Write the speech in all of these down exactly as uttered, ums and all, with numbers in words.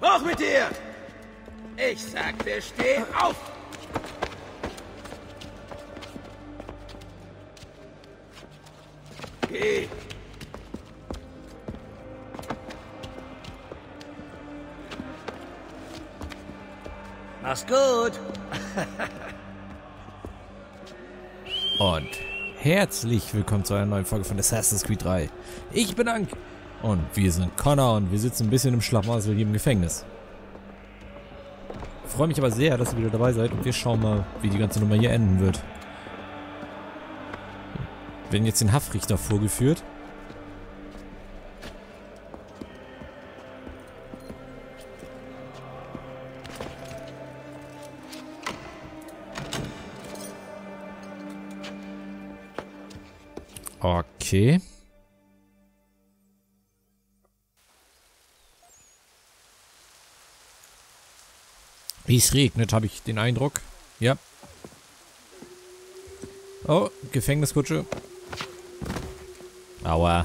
Hoch mit dir! Ich sagte, steh auf! Geh! Mach's gut! Und herzlich willkommen zu einer neuen Folge von Assassin's Creed drei. Ich bin Ank und wir sind Connor und wir sitzen ein bisschen im Schlafmasel hier im Gefängnis. Ich freue mich aber sehr, dass ihr wieder dabei seid und wir schauen mal, wie die ganze Nummer hier enden wird. Wir werden jetzt den Haftrichter vorgeführt. Okay. Es regnet, habe ich den Eindruck. Ja. Oh, Gefängniskutsche. Aua.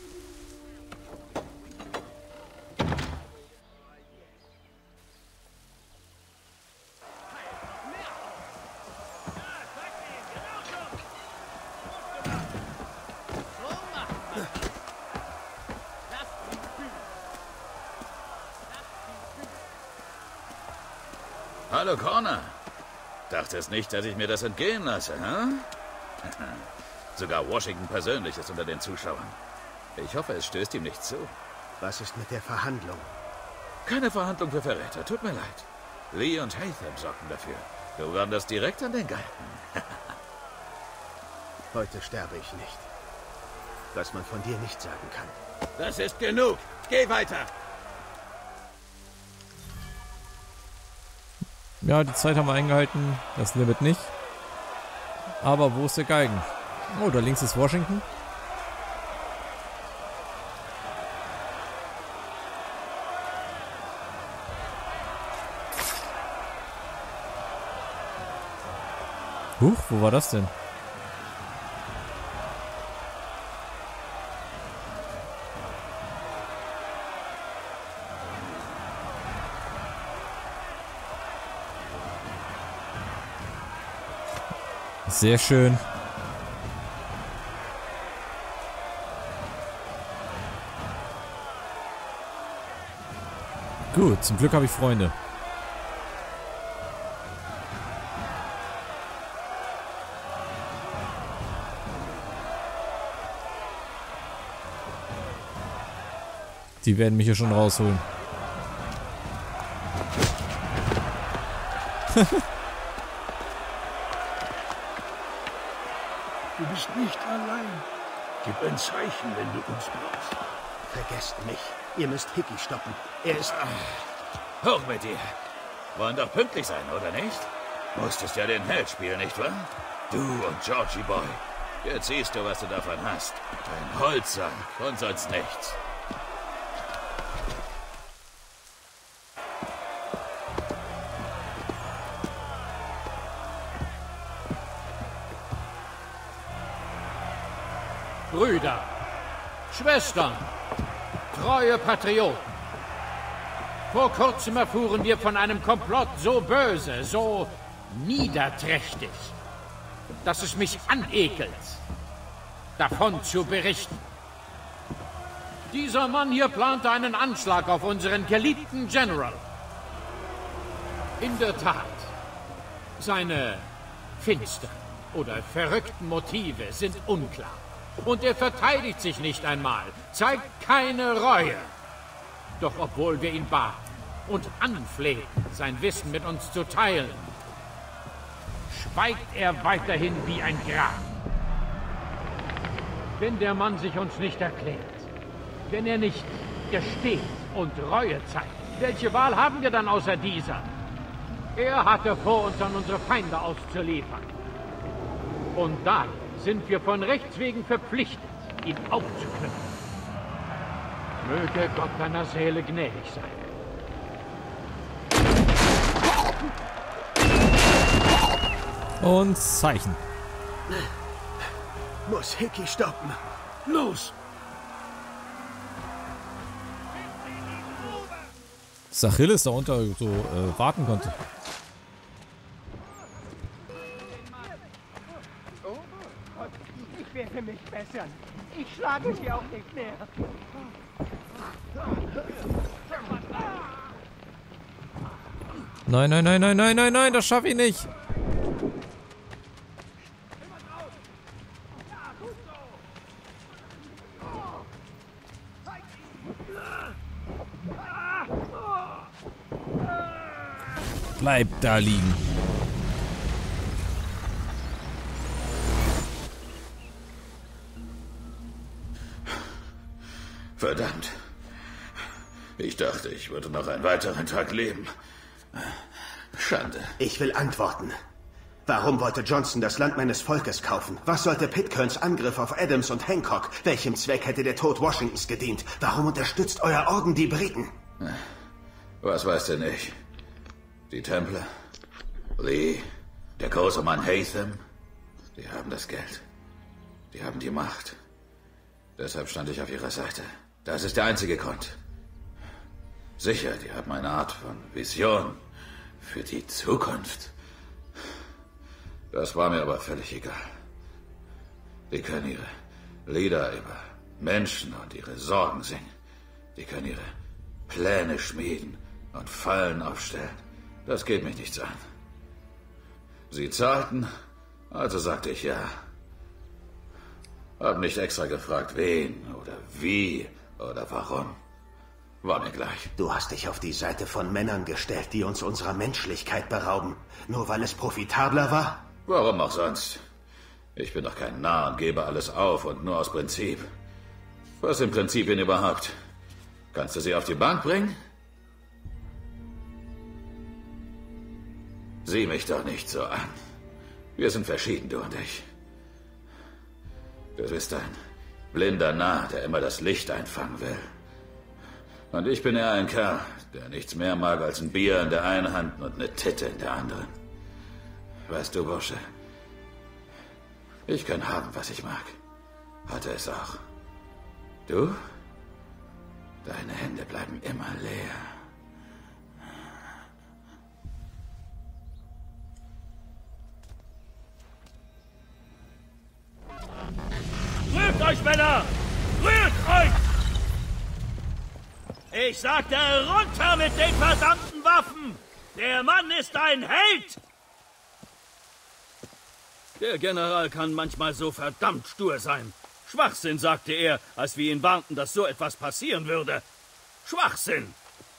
Hallo, Connor. Dachtest nicht, dass ich mir das entgehen lasse, hm? Sogar Washington persönlich ist unter den Zuschauern. Ich hoffe, es stößt ihm nicht zu. Was ist mit der Verhandlung? Keine Verhandlung für Verräter, tut mir leid. Lee und Haytham sorgten dafür. Du wanderst direkt an den Galgen. Heute sterbe ich nicht. Was man von dir nicht sagen kann. Das ist genug. Geh weiter. Ja, die Zeit haben wir eingehalten. Das Limit nicht. Aber wo ist der Galgen? Oh, da links ist Washington. Huch, wo war das denn? Sehr schön. Gut, zum Glück habe ich Freunde. Die werden mich hier schon rausholen. Du bist nicht allein. Gib ein Zeichen, wenn du uns brauchst. Vergesst mich. Ihr müsst Hickey stoppen. Er ist... Hoch mit dir. Wollen doch pünktlich sein, oder nicht? Musstest ja den Held spielen, nicht wahr? Du und Georgie Boy. Jetzt siehst du, was du davon hast. Ein Holzsack und sonst nichts. Brüder, Schwestern, treue Patrioten. Vor kurzem erfuhren wir von einem Komplott so böse, so niederträchtig, dass es mich anekelt, davon zu berichten. Dieser Mann hier plante einen Anschlag auf unseren geliebten General. In der Tat, seine finsteren oder verrückten Motive sind unklar. Und er verteidigt sich nicht einmal, zeigt keine Reue. Doch obwohl wir ihn baten und anflehten, sein Wissen mit uns zu teilen, schweigt er weiterhin wie ein Grab. Wenn der Mann sich uns nicht erklärt, wenn er nicht gesteht und Reue zeigt, welche Wahl haben wir dann außer dieser? Er hatte vor, uns an unsere Feinde auszuliefern. Und daher sind wir von Rechts wegen verpflichtet, ihn aufzuknüpfen. Möge Gott deiner Seele gnädig sein. Und Zeichen. Muss Hickey stoppen. Los! dass Achilles da unter so äh, warten konnte. Ich werde mich bessern. Ich schlage sie auch nicht mehr. Nein, nein, nein, nein, nein, nein, nein, das schaffe ich nicht. Bleib da liegen. Verdammt. Ich dachte, ich würde noch einen weiteren Tag leben. Schande. Ich will antworten. Warum wollte Johnson das Land meines Volkes kaufen? Was sollte Pitcairns Angriff auf Adams und Hancock? Welchem Zweck hätte der Tod Washingtons gedient? Warum unterstützt euer Orden die Briten? Was weiß denn ich? Die Templer? Lee? Der große Mann Hatham? Die haben das Geld. Die haben die Macht. Deshalb stand ich auf ihrer Seite. Das ist der einzige Grund. Sicher, die haben eine Art von Vision für die Zukunft. Das war mir aber völlig egal. Die können ihre Lieder über Menschen und ihre Sorgen singen. Die können ihre Pläne schmieden und Fallen aufstellen. Das geht mich nichts an. Sie zahlten, also sagte ich ja. Hab nicht extra gefragt, wen oder wie oder warum. War mir gleich. Du hast dich auf die Seite von Männern gestellt, die uns unserer Menschlichkeit berauben. Nur weil es profitabler war? Warum auch sonst? Ich bin doch kein Narr und gebe alles auf und nur aus Prinzip. Was sind Prinzipien überhaupt? Kannst du sie auf die Bank bringen? Sieh mich doch nicht so an. Wir sind verschieden, du und ich. Du bist ein blinder Narr, der immer das Licht einfangen will. Und ich bin eher ein Kerl, der nichts mehr mag als ein Bier in der einen Hand und eine Titte in der anderen. Weißt du, Bursche, ich kann haben, was ich mag. Hatte es auch. Du? Deine Hände bleiben immer leer. Rührt euch, Männer! Rührt euch! Ich sagte, runter mit den verdammten Waffen! Der Mann ist ein Held! Der General kann manchmal so verdammt stur sein. Schwachsinn, sagte er, als wir ihn warnten, dass so etwas passieren würde. Schwachsinn!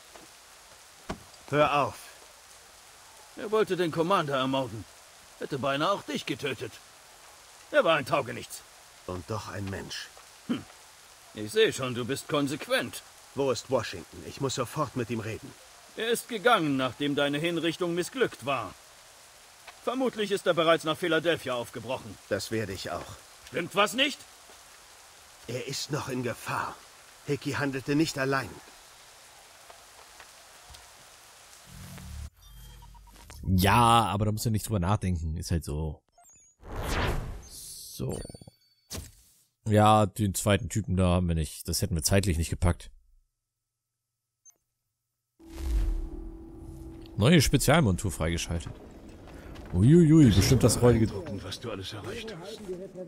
Hör auf. Er wollte den Commander ermorden. Hätte beinahe auch dich getötet. Er war ein Taugenichts. Und doch ein Mensch. Hm. Ich sehe schon, du bist konsequent. Wo ist Washington? Ich muss sofort mit ihm reden. Er ist gegangen, nachdem deine Hinrichtung missglückt war. Vermutlich ist er bereits nach Philadelphia aufgebrochen. Das werde ich auch. Stimmt was nicht? Er ist noch in Gefahr. Hickey handelte nicht allein. Ja, aber da musst du nicht drüber nachdenken. Ist halt so. So. Ja, den zweiten Typen da haben wir nicht. Das hätten wir zeitlich nicht gepackt. Neue Spezialmontur freigeschaltet. Uiuiui, bestimmt das räudige... Gucken, was du alles erreicht hast.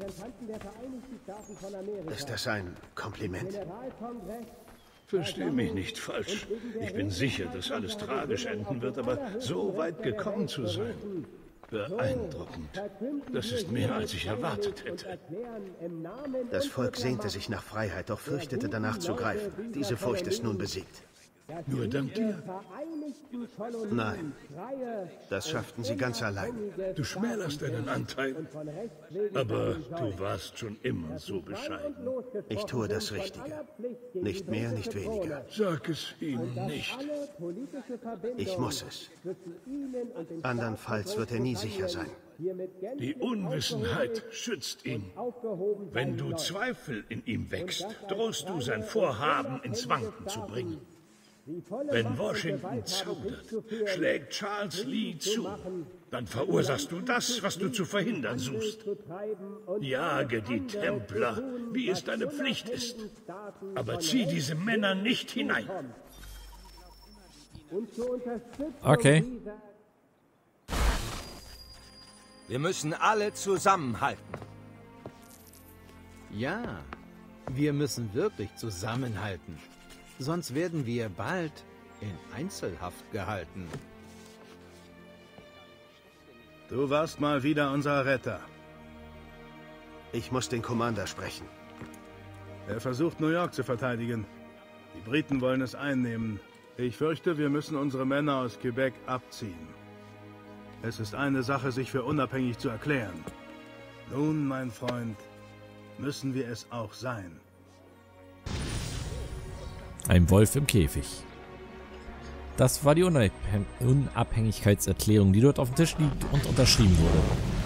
Ist das ein Kompliment? Versteh mich nicht falsch. Ich bin sicher, dass alles tragisch enden wird, aber so weit gekommen zu sein. Beeindruckend. Das ist mehr, als ich erwartet hätte. Das Volk sehnte sich nach Freiheit, doch fürchtete danach zu greifen. Diese Furcht ist nun besiegt. Nur dank dir? Nein, das schafften sie ganz allein. Du schmälerst deinen Anteil, aber du warst schon immer so bescheiden. Ich tue das Richtige. Nicht mehr, nicht weniger. Sag es ihnen nicht. Ich muss es. Andernfalls wird er nie sicher sein. Die Unwissenheit schützt ihn. Wenn du Zweifel in ihm wächst, drohst du sein Vorhaben ins Wanken zu bringen. Wenn Washington zaudert, schlägt Charles Lee zu, dann verursachst du das, was du zu verhindern suchst. Jage die Templer, wie es deine Pflicht ist, aber zieh diese Männer nicht hinein. Okay. Wir müssen alle zusammenhalten. Ja, wir müssen wirklich zusammenhalten. Sonst werden wir bald in Einzelhaft gehalten. Du warst mal wieder unser Retter. Ich muss den Commander sprechen. Er versucht, New York zu verteidigen. Die Briten wollen es einnehmen. Ich fürchte, wir müssen unsere Männer aus Quebec abziehen. Es ist eine Sache, sich für unabhängig zu erklären. Nun, mein Freund, müssen wir es auch sein. Ein Wolf im Käfig. Das war die Unabhäng Unabhängigkeitserklärung, die dort auf dem Tisch liegt und unterschrieben wurde.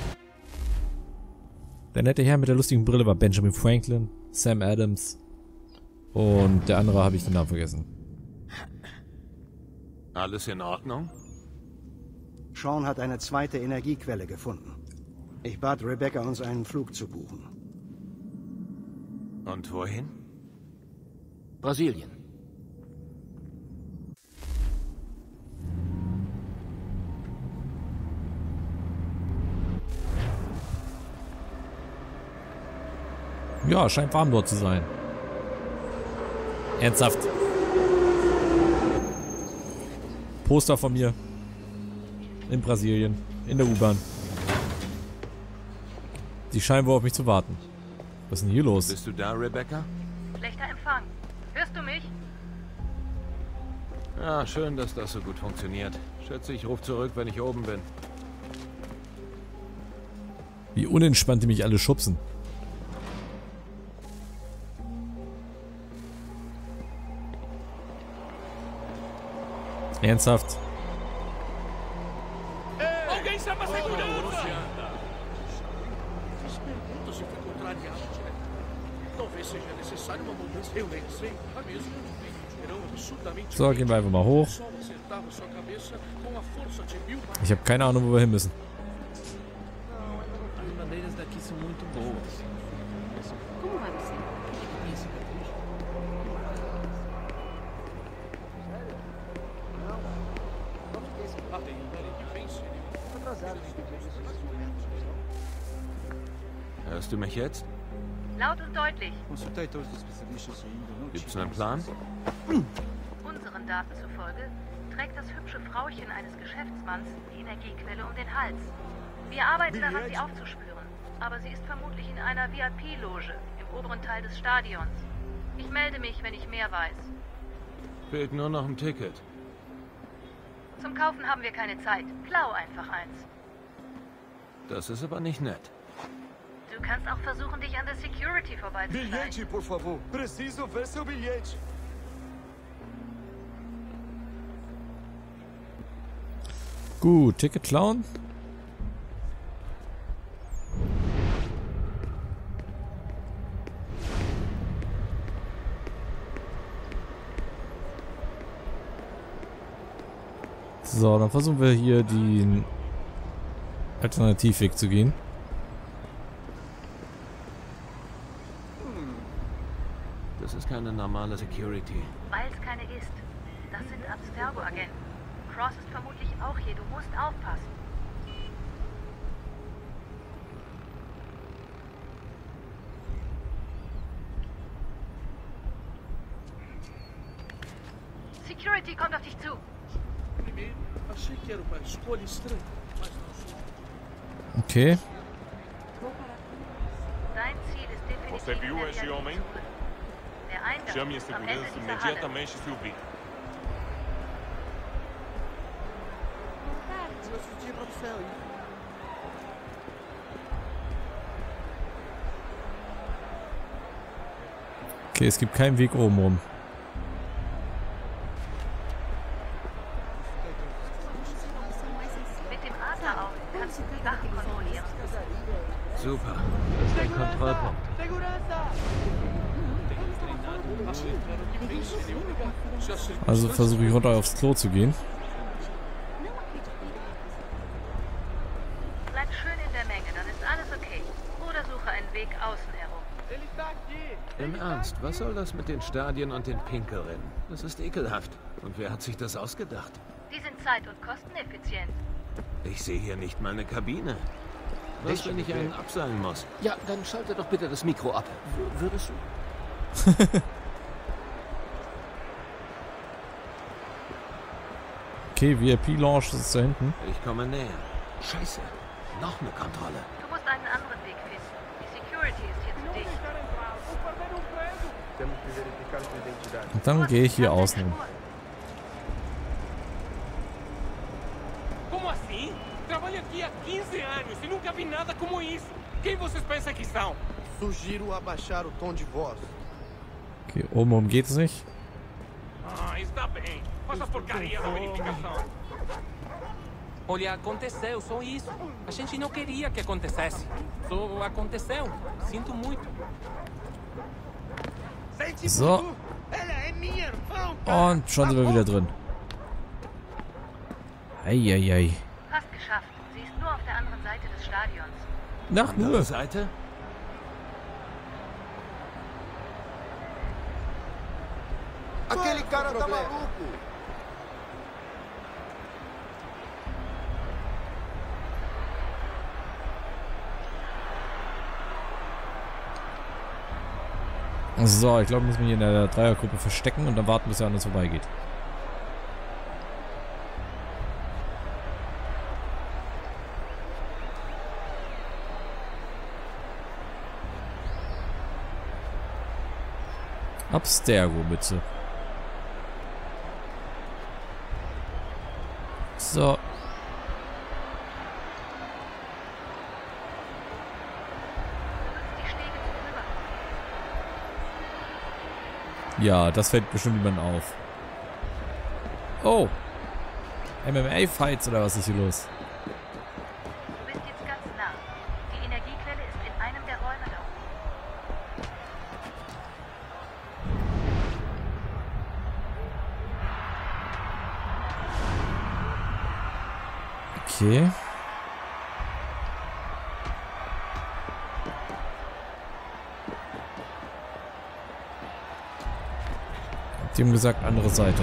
Der nette Herr mit der lustigen Brille war Benjamin Franklin, Sam Adams und der andere habe ich den Namen vergessen. Alles in Ordnung? Sean hat eine zweite Energiequelle gefunden. Ich bat Rebecca, uns einen Flug zu buchen. Und wohin? Brasilien. Ja, scheint warm dort zu sein. Ernsthaft. Poster von mir. In Brasilien. In der U-Bahn. Die scheinen wohl auf mich zu warten. Was ist denn hier los? Bist du da, Rebecca? Schlechter Empfang. Hörst du mich? Ja, schön, dass das so gut funktioniert. Schätze, ich rufe zurück, wenn ich oben bin. Wie unentspannt die mich alle schubsen. Ernsthaft? Alguém chama a segurança! Fiz perguntas e fui contrariado direto. Talvez seja necessário uma mudança. Eu nem sei. A mesma verão absurdamente. So, gehen wir einfach mal hoch. Ich habe keine Ahnung, wo wir hin müssen. As madeiras daqui são muito boas. Como vai você? Hörst du mich jetzt? Laut und deutlich. Gibt's einen Plan? Unseren Daten zufolge trägt das hübsche Frauchen eines Geschäftsmanns die Energiequelle um den Hals. Wir arbeiten daran, sie aufzuspüren, aber sie ist vermutlich in einer V I P-Loge im oberen Teil des Stadions. Ich melde mich, wenn ich mehr weiß. Fehlt nur noch ein Ticket. Zum Kaufen haben wir keine Zeit. Klau einfach eins. Das ist aber nicht nett. Du kannst auch versuchen, dich an der Security vorbeizuschleichen. Bilhete, por favor. Preciso ver seu bilhete. Gut, Ticket klauen. So, dann versuchen wir hier den Alternativweg zu gehen. Das ist keine normale Security. Weil es keine ist. Das sind Abstergo-Agenten. Cross ist vermutlich auch hier. Du musst aufpassen. Security kommt auf dich zu. Okay. Dein Ziel ist definitiv Você viu esse homem? Der Eingang Chame a ist am Ende segurança dieser Halle. imediatamente se o vir. Okay, es gibt keinen Weg oben rum. Mit dem Adlerauge kannst du die Wache kontrollieren. Super. Das ist der Kontrollpunkt. Also versuche ich runter aufs Klo zu gehen. Bleib schön in der Menge, dann ist alles okay. Oder suche einen Weg außen herum. Im Ernst, was soll das mit den Stadien und den Pinkelrinnen? Das ist ekelhaft. Und wer hat sich das ausgedacht? Die sind zeit- und kosteneffizient. Ich sehe hier nicht mal eine Kabine. Was, wenn ich einen abseilen muss? Ja, dann schalte doch bitte das Mikro ab. W würdest du? Okay, V I P-Lounge ist da hinten. Ich komme näher. Scheiße, noch eine Kontrolle. Du musst einen anderen Weg finden. Die Security ist hier zu dicht. Und dann gehe ich hier außen rum. Como assim? Trabalho aqui há quinze anos e nunca vi nada como isso. Quem vocês pensam que são? Sugiro abaixar o tom de voz. Okay, oben rum geht es nicht. Ah, está bem. Faça a porcaria da verificação. Olha, aconteceu, só isso. A gente não queria que acontecesse. Só aconteceu. Sinto muito. So. Und schon sind wir wieder drin. Eieiei. Fast geschafft. Sie ist nur auf der anderen Seite des Stadions. Nach nur. Seite? Aquele cara tá maluco. So, ich glaube, wir müssen hier in der Dreiergruppe verstecken und dann warten, bis er an uns vorbeigeht. Abstergo-Mütze. So. Ja, das fällt bestimmt niemand auf. Oh. M M A-Fights oder was ist hier los? Du bist jetzt ganz nah. Die Energiequelle ist in einem der Räume da oben. Okay. Die haben gesagt, andere Seite.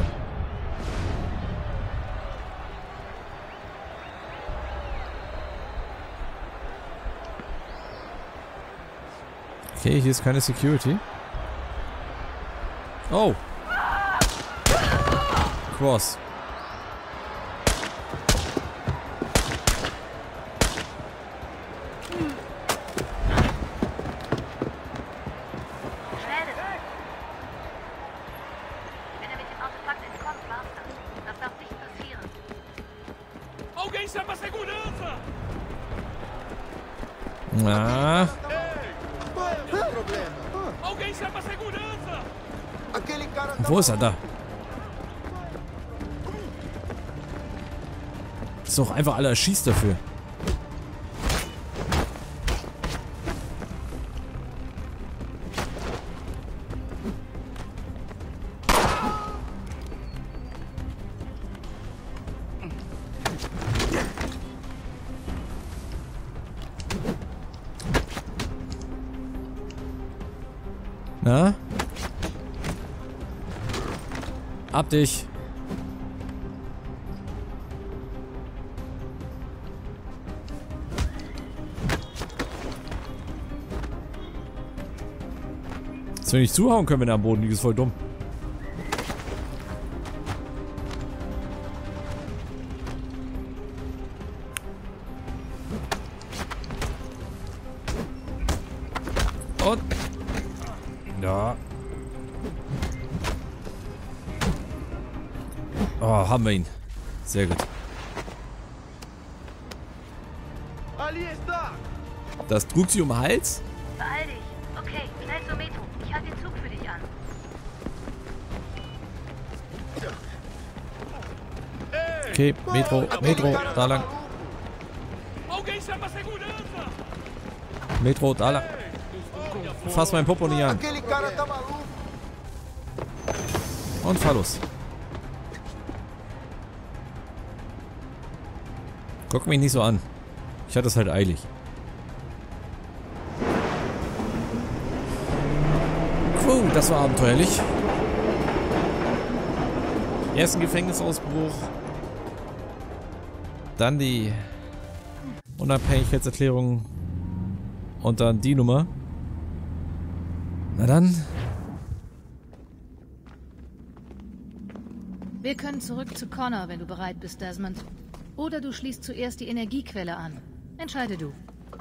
Okay, hier ist keine Security. Oh. Cross. Ah. Wo ist er da? Ist doch einfach alle erschießt dafür. Na? Ab dich. Dass wir nicht zuhauen können, wenn er am Boden liegt, ist voll dumm. Und ja. Oh, haben wir ihn. Sehr gut. Das trug sie um den Hals? Beeil dich. Okay, schnell zur Metro. Ich halte den Zug für dich an. Okay, Metro, Metro, da lang. Metro, da lang. Fass mein Popo nicht an. Und fahr los. Guck mich nicht so an. Ich hatte es halt eilig. Puh, das war abenteuerlich. Ersten Gefängnisausbruch. Dann die Unabhängigkeitserklärung. Und dann die Nummer. Na dann. Wir können zurück zu Connor, wenn du bereit bist, Desmond. Oder du schließt zuerst die Energiequelle an. Entscheide du.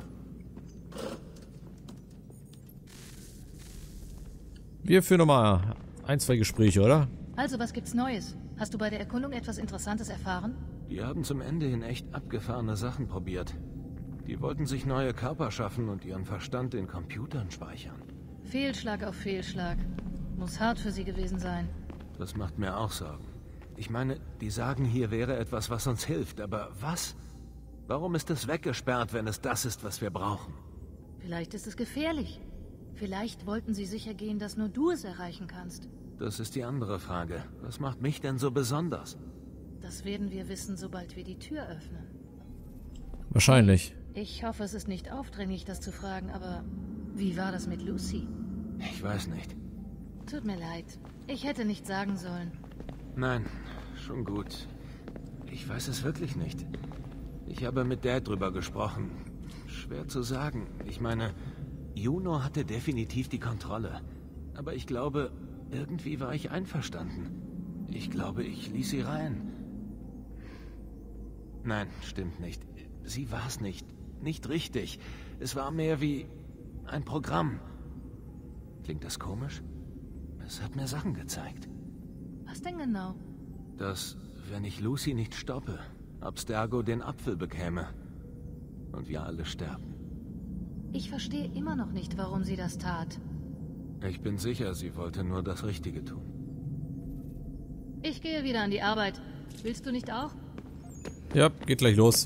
Wir führen nochmal ein, zwei Gespräche, oder? Also, was gibt's Neues? Hast du bei der Erkundung etwas Interessantes erfahren? Die haben zum Ende hin echt abgefahrene Sachen probiert. Die wollten sich neue Körper schaffen und ihren Verstand in Computern speichern. Fehlschlag auf Fehlschlag. Muss hart für sie gewesen sein. Das macht mir auch Sorgen. Ich meine, die sagen, hier wäre etwas, was uns hilft, aber was? Warum ist es weggesperrt, wenn es das ist, was wir brauchen? Vielleicht ist es gefährlich. Vielleicht wollten sie sicher gehen, dass nur du es erreichen kannst. Das ist die andere Frage. Was macht mich denn so besonders? Das werden wir wissen, sobald wir die Tür öffnen. Wahrscheinlich. Ich hoffe, es ist nicht aufdringlich, das zu fragen, aber wie war das mit Lucy? Ich weiß nicht. Tut mir leid. Ich hätte nicht sagen sollen. Nein, schon gut. Ich weiß es wirklich nicht. Ich habe mit Dad drüber gesprochen. Schwer zu sagen. Ich meine, Juno hatte definitiv die Kontrolle. Aber ich glaube, irgendwie war ich einverstanden. Ich glaube, ich ließ sie rein. Nein, stimmt nicht. Sie war es nicht. Nicht richtig. Es war mehr wie ein Programm. Klingt das komisch? Es hat mir Sachen gezeigt. Was denn genau? Dass, wenn ich Lucy nicht stoppe, Abstergo den Apfel bekäme. Und wir alle sterben. Ich verstehe immer noch nicht, warum sie das tat. Ich bin sicher, sie wollte nur das Richtige tun. Ich gehe wieder an die Arbeit. Willst du nicht auch? Ja, geht gleich los.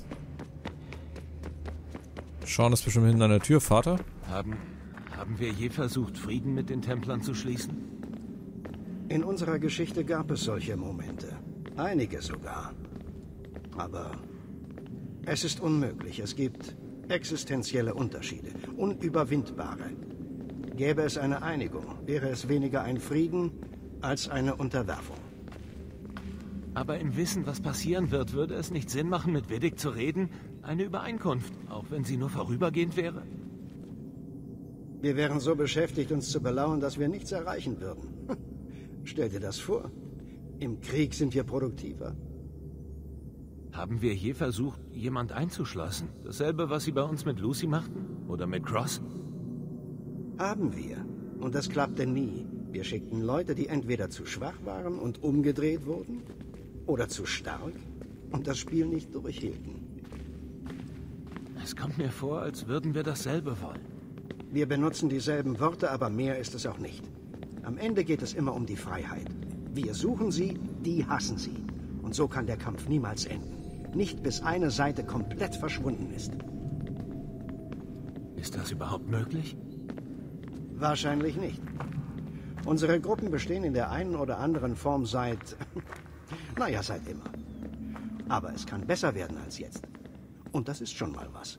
Sean ist bestimmt hinten an der Tür, Vater. Haben, haben wir je versucht, Frieden mit den Templern zu schließen? In unserer Geschichte gab es solche Momente. Einige sogar. Aber es ist unmöglich. Es gibt existenzielle Unterschiede. Unüberwindbare. Gäbe es eine Einigung, wäre es weniger ein Frieden als eine Unterwerfung. Aber im Wissen, was passieren wird, würde es nicht Sinn machen, mit Vidic zu reden? Eine Übereinkunft, auch wenn sie nur vorübergehend wäre? Wir wären so beschäftigt, uns zu belauern, dass wir nichts erreichen würden. Stell dir das vor. Im Krieg sind wir produktiver. Haben wir je versucht, jemand einzuschlossen? Dasselbe, was sie bei uns mit Lucy machten? Oder mit Cross? Haben wir. Und das klappte nie. Wir schickten Leute, die entweder zu schwach waren und umgedreht wurden, oder zu stark und das Spiel nicht durchhielten. Es kommt mir vor, als würden wir dasselbe wollen. Wir benutzen dieselben Worte, aber mehr ist es auch nicht. Am Ende geht es immer um die Freiheit. Wir suchen sie, die hassen sie. Und so kann der Kampf niemals enden. Nicht bis eine Seite komplett verschwunden ist. Ist das überhaupt möglich? Wahrscheinlich nicht. Unsere Gruppen bestehen in der einen oder anderen Form seit... naja, seit immer. Aber es kann besser werden als jetzt. Und das ist schon mal was.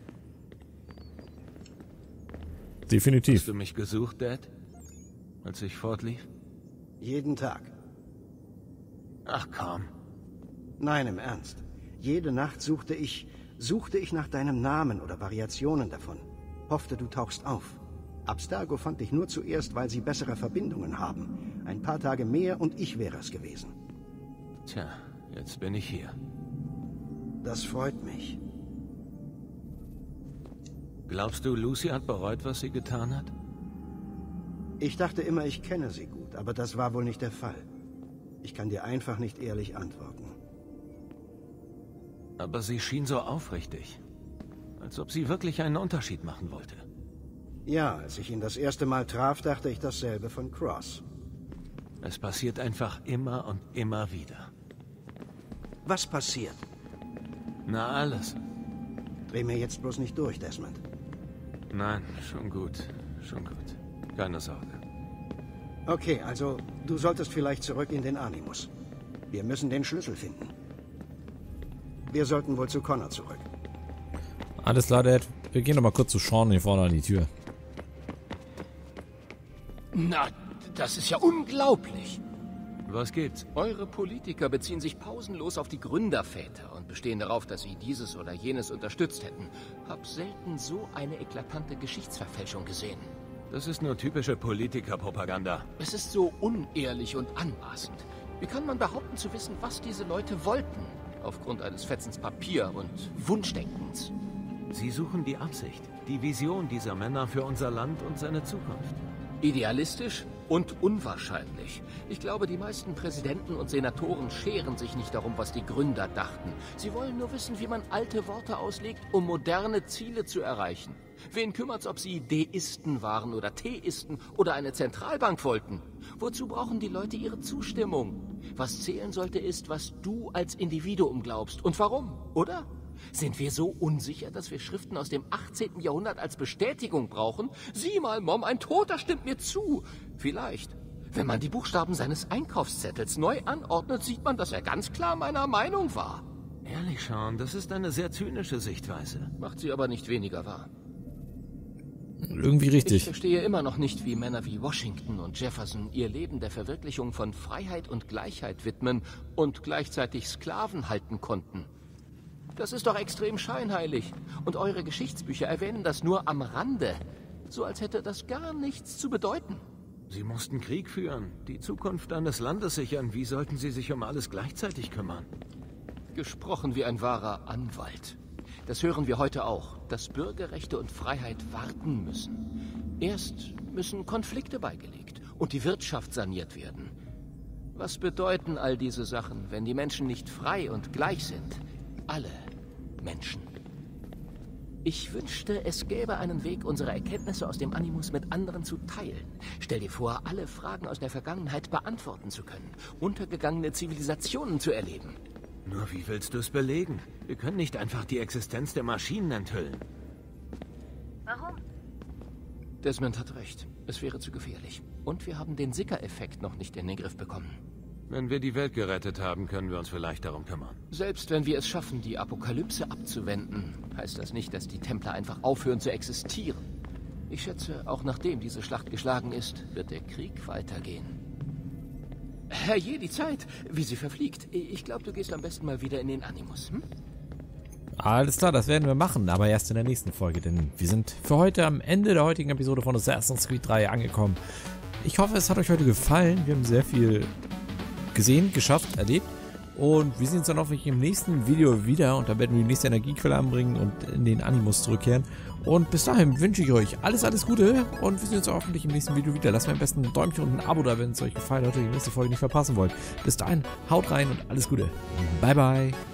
Definitiv. Hast du mich gesucht, Dad? Als ich fortlief? Jeden Tag. Ach komm. Nein, im Ernst. Jede Nacht suchte ich, suchte ich nach deinem Namen oder Variationen davon. Hoffte, du tauchst auf. Abstergo fand dich nur zuerst, weil sie bessere Verbindungen haben. Ein paar Tage mehr und ich wäre es gewesen. Tja, jetzt bin ich hier. Das freut mich. Glaubst du, Lucy hat bereut, was sie getan hat? Ich dachte immer, ich kenne sie gut, aber das war wohl nicht der Fall. Ich kann dir einfach nicht ehrlich antworten. Aber sie schien so aufrichtig. Als ob sie wirklich einen Unterschied machen wollte. Ja, als ich ihn das erste Mal traf, dachte ich dasselbe von Cross. Es passiert einfach immer und immer wieder. Was passiert? Na, alles. Dreh mir jetzt bloß nicht durch, Desmond. Nein, schon gut. Schon gut. Keine Sorge. Okay, also, du solltest vielleicht zurück in den Animus. Wir müssen den Schlüssel finden. Wir sollten wohl zu Connor zurück. Alles klar, Dad. Wir gehen noch mal kurz zu Sean hier vorne an die Tür. Na, das ist ja unglaublich. Was gibt's? Eure Politiker beziehen sich pausenlos auf die Gründerväter und bestehen darauf, dass sie dieses oder jenes unterstützt hätten. Hab selten so eine eklatante Geschichtsverfälschung gesehen. Das ist nur typische Politikerpropaganda. Es ist so unehrlich und anmaßend. Wie kann man behaupten zu wissen, was diese Leute wollten? Aufgrund eines Fetzens Papier und Wunschdenkens. Sie suchen die Absicht, die Vision dieser Männer für unser Land und seine Zukunft. Idealistisch und unwahrscheinlich. Ich glaube, die meisten Präsidenten und Senatoren scheren sich nicht darum, was die Gründer dachten. Sie wollen nur wissen, wie man alte Worte auslegt, um moderne Ziele zu erreichen. Wen kümmert's, ob sie Deisten waren oder Theisten oder eine Zentralbank wollten? Wozu brauchen die Leute ihre Zustimmung? Was zählen sollte, ist, was du als Individuum glaubst und warum, oder? Sind wir so unsicher, dass wir Schriften aus dem achtzehnten Jahrhundert als Bestätigung brauchen? Sieh mal, Mom, ein Toter stimmt mir zu. Vielleicht. Wenn man die Buchstaben seines Einkaufszettels neu anordnet, sieht man, dass er ganz klar meiner Meinung war. Ehrlich, Sean, das ist eine sehr zynische Sichtweise. Macht sie aber nicht weniger wahr. Irgendwie richtig. Ich verstehe immer noch nicht, wie Männer wie Washington und Jefferson ihr Leben der Verwirklichung von Freiheit und Gleichheit widmen und gleichzeitig Sklaven halten konnten. Das ist doch extrem scheinheilig. Und eure Geschichtsbücher erwähnen das nur am Rande. So als hätte das gar nichts zu bedeuten. Sie mussten Krieg führen, die Zukunft eines Landes sichern. Wie sollten sie sich um alles gleichzeitig kümmern? Gesprochen wie ein wahrer Anwalt. Das hören wir heute auch, dass Bürgerrechte und Freiheit warten müssen. Erst müssen Konflikte beigelegt und die Wirtschaft saniert werden. Was bedeuten all diese Sachen, wenn die Menschen nicht frei und gleich sind? Alle Menschen. Ich wünschte, es gäbe einen Weg, unsere Erkenntnisse aus dem Animus mit anderen zu teilen. Stell dir vor, alle Fragen aus der Vergangenheit beantworten zu können, untergegangene Zivilisationen zu erleben. Nur wie willst du es belegen? Wir können nicht einfach die Existenz der Maschinen enthüllen. Warum? Desmond hat recht. Es wäre zu gefährlich. Und wir haben den Sicker-Effekt noch nicht in den Griff bekommen. Wenn wir die Welt gerettet haben, können wir uns vielleicht darum kümmern. Selbst wenn wir es schaffen, die Apokalypse abzuwenden, heißt das nicht, dass die Templer einfach aufhören zu existieren. Ich schätze, auch nachdem diese Schlacht geschlagen ist, wird der Krieg weitergehen. Herrje, die Zeit, wie sie verfliegt. Ich glaube, du gehst am besten mal wieder in den Animus, hm? Alles klar, das werden wir machen, aber erst in der nächsten Folge, denn wir sind für heute am Ende der heutigen Episode von Assassin's Creed drei angekommen. Ich hoffe, es hat euch heute gefallen. Wir haben sehr viel gesehen, geschafft, erlebt. Und wir sehen uns dann hoffentlich im nächsten Video wieder und da werden wir die nächste Energiequelle anbringen und in den Animus zurückkehren. Und bis dahin wünsche ich euch alles, alles Gute und wir sehen uns hoffentlich im nächsten Video wieder. Lasst mir am besten ein Däumchen und ein Abo da, wenn es euch gefallen hat und ihr die nächste Folge nicht verpassen wollt. Bis dahin, haut rein und alles Gute. Bye, bye.